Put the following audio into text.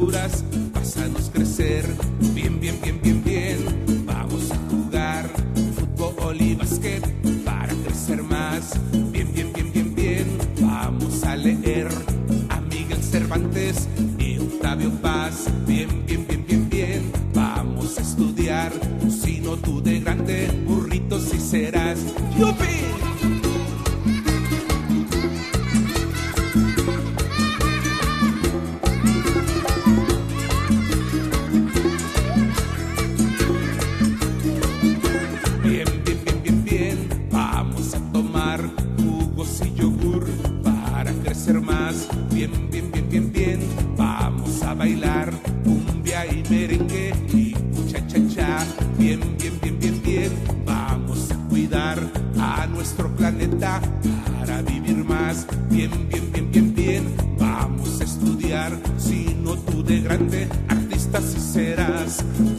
aventuras, vas a nos crecer. Bien, bien, bien, bien, bien. Vamos a jugar fútbol y básquet para crecer más. Bien, bien, bien, bien, bien. Vamos a leer a Miguel Cervantes y Octavio Paz. Bien, bien, bien, bien, bien. Vamos a estudiar, si no tú de grande burrito sí serás. ¡Yupi! Bien, bien, bien, bien, bien. Vamos a tomar jugos y yogur para crecer más. Bien, bien, bien, bien, bien. Vamos a bailar cumbia y merengue y cha-cha-cha. Bien, bien, bien, bien, bien. Vamos a cuidar a nuestro planeta para vivir más. Bien, bien, bien, bien, bien. Vamos a estudiar, si no tú de grande artista sí serás.